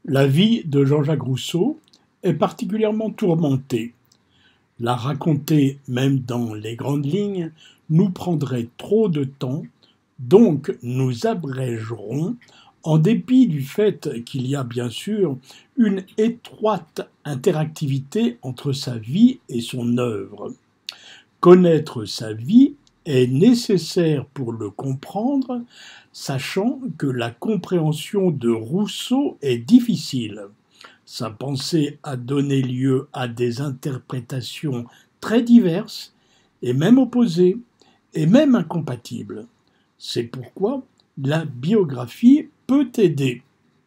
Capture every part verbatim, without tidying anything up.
La vie de Jean-Jacques Rousseau est particulièrement tourmentée. La raconter, même dans les grandes lignes, nous prendrait trop de temps, donc nous abrégerons, en dépit du fait qu'il y a bien sûr une étroite interactivité entre sa vie et son œuvre. Connaître sa vie est nécessaire pour le comprendre, sachant que la compréhension de Rousseau est difficile. Sa pensée a donné lieu à des interprétations très diverses, et même opposées, et même incompatibles. C'est pourquoi la biographie peut aider.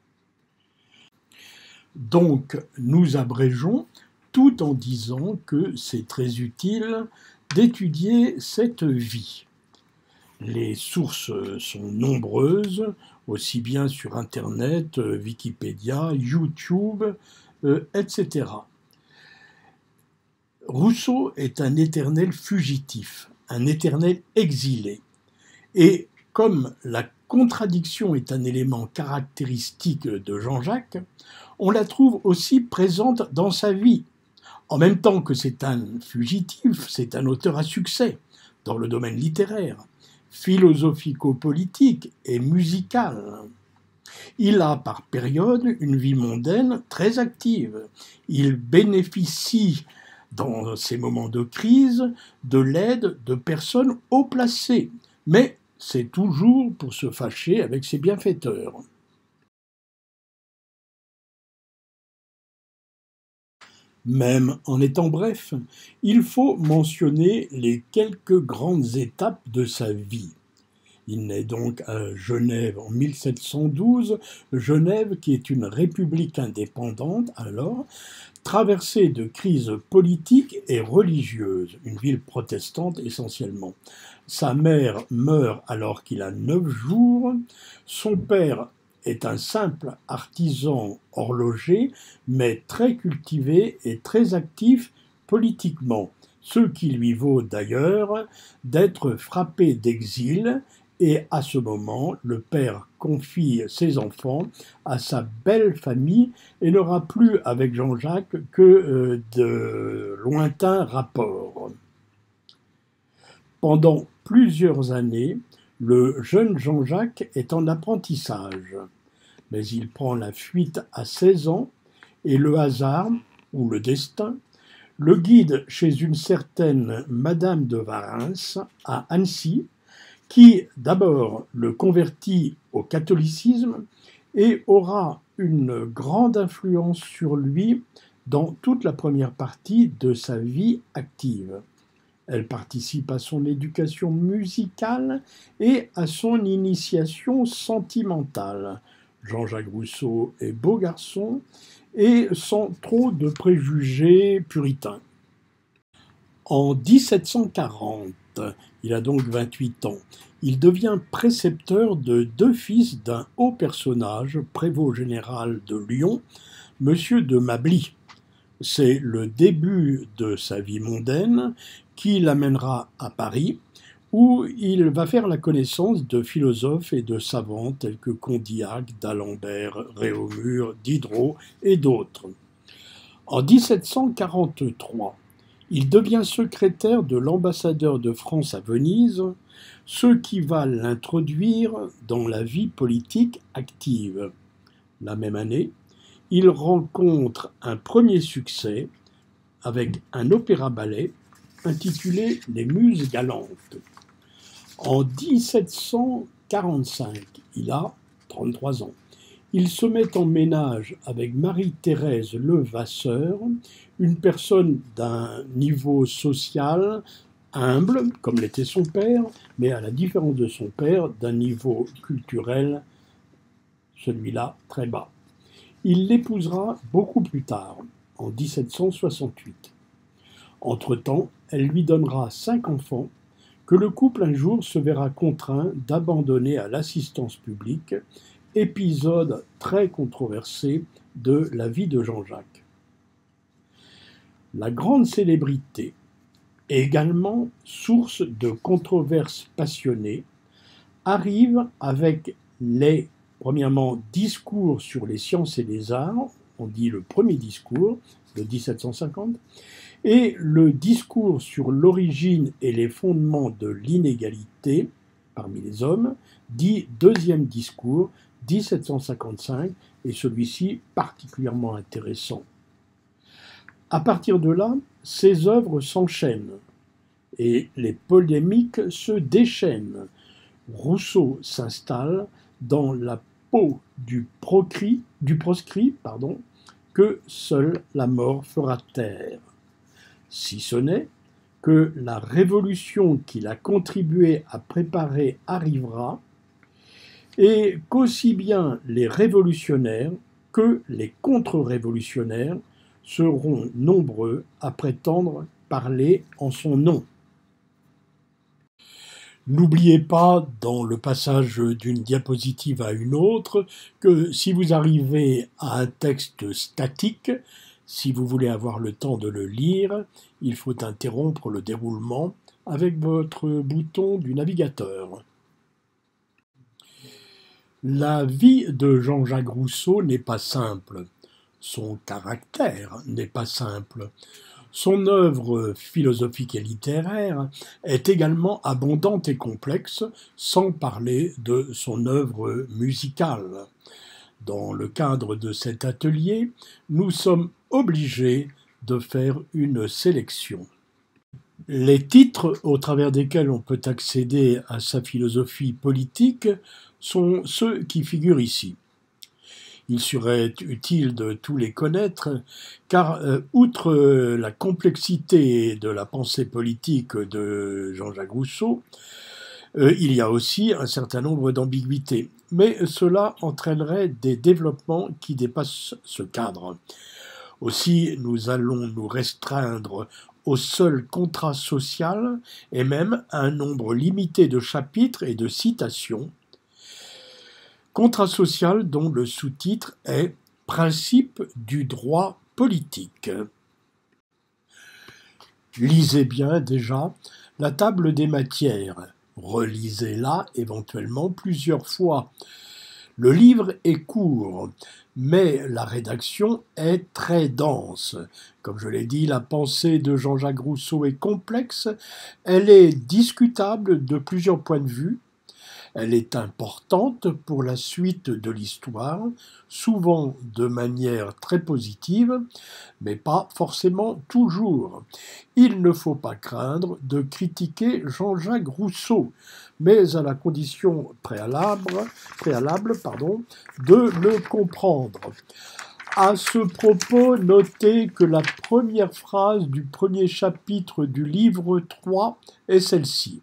Donc, nous abrégeons tout en disant que c'est très utile d'étudier cette vie. Les sources sont nombreuses, aussi bien sur Internet, Wikipédia, YouTube, euh, et cetera. Rousseau est un éternel fugitif, un éternel exilé. Et comme la contradiction est un élément caractéristique de Jean-Jacques, on la trouve aussi présente dans sa vie. En même temps que c'est un fugitif, c'est un auteur à succès dans le domaine littéraire, philosophico-politique et musical. Il a par période une vie mondaine très active. Il bénéficie dans ces moments de crise de l'aide de personnes haut placées, mais c'est toujours pour se fâcher avec ses bienfaiteurs. Même en étant bref, il faut mentionner les quelques grandes étapes de sa vie. Il naît donc à Genève en mille sept cent douze, Genève qui est une république indépendante alors, traversée de crises politiques et religieuses, une ville protestante essentiellement. Sa mère meurt alors qu'il a neuf jours, son père est un simple artisan horloger, mais très cultivé et très actif politiquement, ce qui lui vaut d'ailleurs d'être frappé d'exil, et à ce moment, le père confie ses enfants à sa belle famille et n'aura plus avec Jean-Jacques que de lointains rapports. Pendant plusieurs années, le jeune Jean-Jacques est en apprentissage, mais il prend la fuite à seize ans et le hasard, ou le destin, le guide chez une certaine Madame de Warens à Annecy, qui d'abord le convertit au catholicisme et aura une grande influence sur lui dans toute la première partie de sa vie active. Elle participe à son éducation musicale et à son initiation sentimentale. Jean-Jacques Rousseau est beau garçon et sans trop de préjugés puritains. En dix-sept cent quarante, il a donc vingt-huit ans, il devient précepteur de deux fils d'un haut personnage, prévôt général de Lyon, Monsieur de Mably. C'est le début de sa vie mondaine qui l'amènera à Paris, où il va faire la connaissance de philosophes et de savants tels que Condillac, d'Alembert, Réaumur, Diderot et d'autres. En dix-sept cent quarante-trois, il devient secrétaire de l'ambassadeur de France à Venise, ce qui va l'introduire dans la vie politique active. La même année, il rencontre un premier succès avec un opéra-ballet intitulé « Les Muses galantes ». En dix-sept cent quarante-cinq, il a trente-trois ans. Il se met en ménage avec Marie-Thérèse Levasseur, une personne d'un niveau social humble, comme l'était son père, mais à la différence de son père, d'un niveau culturel, celui-là, très bas. Il l'épousera beaucoup plus tard, en dix-sept cent soixante-huit. Entre-temps, elle lui donnera cinq enfants, que le couple un jour se verra contraint d'abandonner à l'assistance publique, épisode très controversé de la vie de Jean-Jacques. La grande célébrité, également source de controverses passionnées, arrive avec les Premièrement, discours sur les sciences et les arts, on dit le premier discours de mille sept cent cinquante, et le discours sur l'origine et les fondements de l'inégalité parmi les hommes, dit deuxième discours, mille sept cent cinquante-cinq, et celui-ci particulièrement intéressant. À partir de là, ces œuvres s'enchaînent et les polémiques se déchaînent. Rousseau s'installe dans la peau du, procrit, du proscrit pardon, que seule la mort fera taire. Si ce n'est que la révolution qu'il a contribué à préparer arrivera, et qu'aussi bien les révolutionnaires que les contre-révolutionnaires seront nombreux à prétendre parler en son nom. N'oubliez pas, dans le passage d'une diapositive à une autre, que si vous arrivez à un texte statique, si vous voulez avoir le temps de le lire, il faut interrompre le déroulement avec votre bouton du navigateur. La vie de Jean-Jacques Rousseau n'est pas simple. Son caractère n'est pas simple. Son œuvre philosophique et littéraire est également abondante et complexe, sans parler de son œuvre musicale. Dans le cadre de cet atelier, nous sommes obligés de faire une sélection. Les titres au travers desquels on peut accéder à sa philosophie politique sont ceux qui figurent ici. Il serait utile de tous les connaître, car euh, outre euh, la complexité de la pensée politique de Jean-Jacques Rousseau, euh, il y a aussi un certain nombre d'ambiguïtés. Mais cela entraînerait des développements qui dépassent ce cadre. Aussi, nous allons nous restreindre au seul contrat social et même à un nombre limité de chapitres et de citations. Contrat social dont le sous-titre est « Principe du droit politique ». Lisez bien déjà la table des matières, relisez-la éventuellement plusieurs fois. Le livre est court, mais la rédaction est très dense. Comme je l'ai dit, la pensée de Jean-Jacques Rousseau est complexe, elle est discutable de plusieurs points de vue. Elle est importante pour la suite de l'histoire, souvent de manière très positive, mais pas forcément toujours. Il ne faut pas craindre de critiquer Jean-Jacques Rousseau, mais à la condition préalable, préalable pardon, de le comprendre. À ce propos, notez que la première phrase du premier chapitre du livre trois est celle-ci.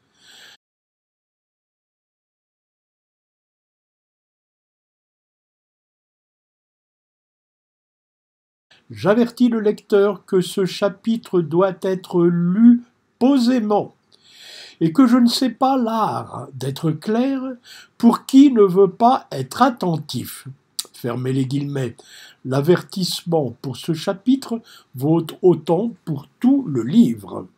J'avertis le lecteur que ce chapitre doit être lu posément et que je ne sais pas l'art d'être clair pour qui ne veut pas être attentif. Fermez les guillemets. L'avertissement pour ce chapitre vaut autant pour tout le livre.